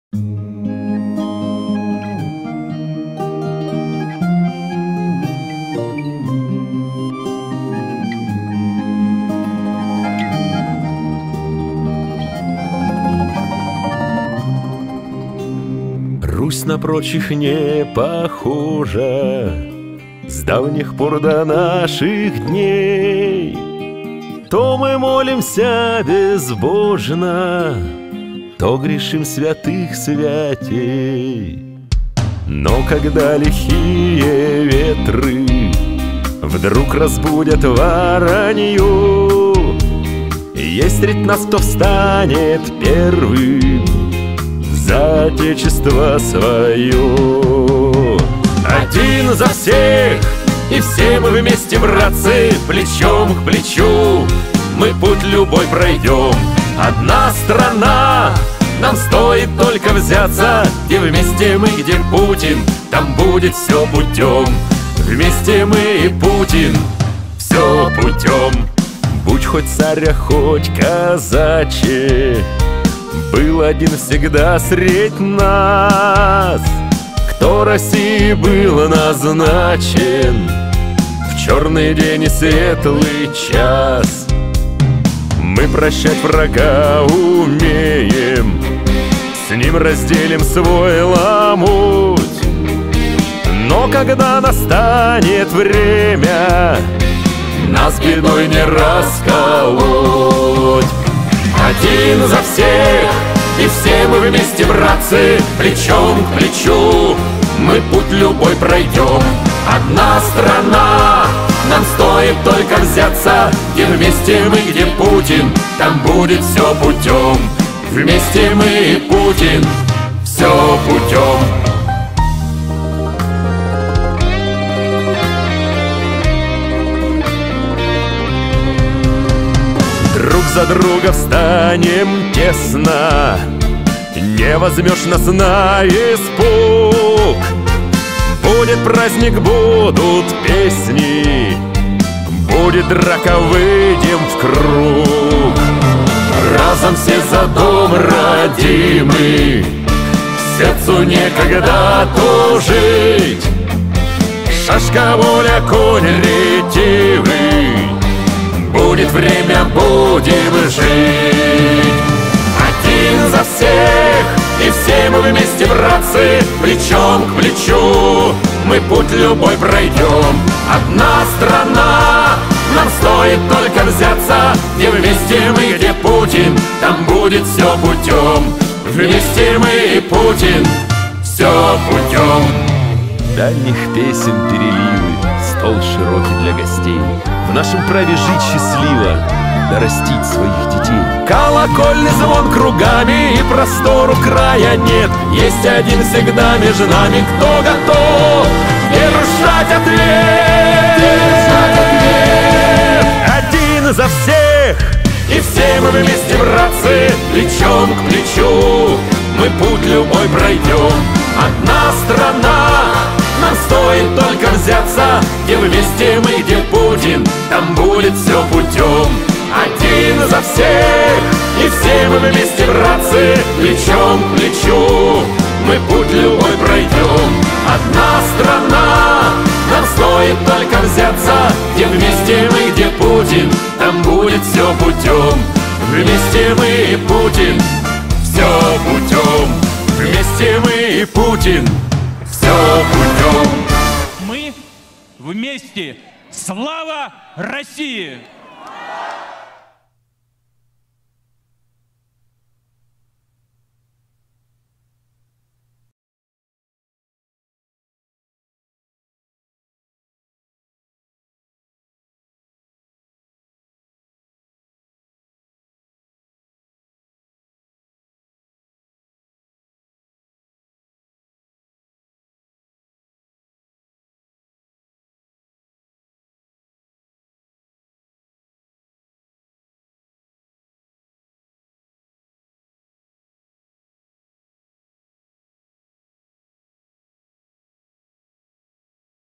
Русь на прочих не похожа с давних пор до наших дней. То мы молимся безбожно, то грешим святых святей. Но когда лихие ветры вдруг разбудят воронью, есть средь нас, кто встанет первым за отечество свое. Один за всех, и все мы вместе, братцы, плечом к плечу мы путь любой пройдем. Одна страна, нам стоит только взяться, и вместе мы, где Путин, там будет все путем. Вместе мы и Путин, все путем. Будь хоть царя, хоть казачий, был один всегда средь нас, кто России был назначен в черный день и светлый час. Мы прощать врага умеем, с ним разделим свой ломоть. Но когда настанет время, нас бедой не расколоть. Один за всех, и все мы вместе, братцы, плечом к плечу мы путь любой пройдем. Одна страна, нам стоит только взяться, где вместе мы, где Путин, там будет все путем. Вместе мы и Путин, все путем. Друг за друга встанем тесно, не возьмешь нас на испуг. Будет праздник, будут песни, будет драка, выйдем в круг. Разом все за дом родимый, сердцу некогда тужить. Шашка, воля, конь ретивый, будет время, будем жить. Один за всех, и все мы вместе, братцы, плечом к плечу мы путь любой пройдем. Одна страна, нам стоит только взяться, где вместе мы, где Путин, там будет все путем. Вместе мы и Путин, все путем. Дальних песен переливы, стол широкий для гостей. В нашем праве жить счастливо, да растить своих детей. Колокольный звон кругами, и простору края нет. Есть один всегда между нами, кто готов держать ответ. Один за всех, и все мы вместе, братцы, плечом к плечу мы путь любой пройдем. Одна страна, нам стоит только взяться, где вместе мы, где Путин, там будет все путем. Один за всех, и все мы вместе, братцы, плечом к плечу мы путь любой пройдем. Одна страна, нам стоит только взяться, где вместе мы, где Путин, там будет все путем. Вместе мы и Путин, все путем. Вместе мы и Путин, все путем. Мы вместе. Слава России!